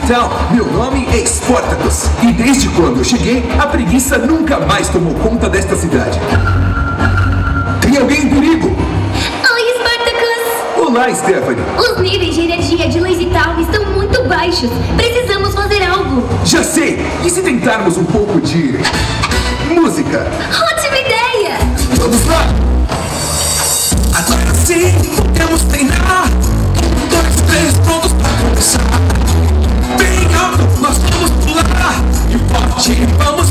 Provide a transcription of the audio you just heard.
Então, meu nome é Spartacus. E desde quando eu cheguei, a preguiça nunca mais tomou conta desta cidade. Tem alguém em perigo? Oi, Spartacus! Olá, Stephanie. Os níveis de energia de Lazy Town estão muito baixos. Precisamos fazer algo. Já sei! E se tentarmos um pouco de música? Ótima ideia! Vamos lá! Agora sim, podemos treinar. 1, 2, 3, prontos pra começar. Bem alto, nós vamos pular. E forte, vamos